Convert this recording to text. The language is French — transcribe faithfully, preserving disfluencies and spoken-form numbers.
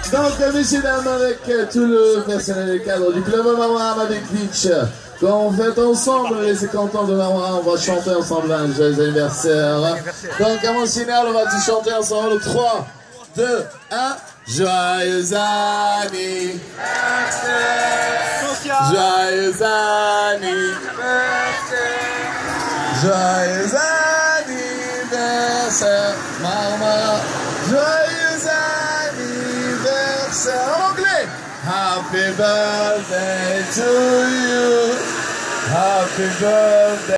Donc, messieurs, dames, avec euh, tout le personnel et cadre du club Marmara avec Beach, quand on fête ensemble les cinquante ans de Marmara, on va chanter ensemble un joyeux anniversaire. Donc, à mon signal, on va tous chanter ensemble. trois, deux, un. Joyeux anniversaire. Joyeux anniversaire. Joyeux anniversaire, Marmara. Joyeux anniversaire. En anglais. Happy birthday to you. Happy birthday.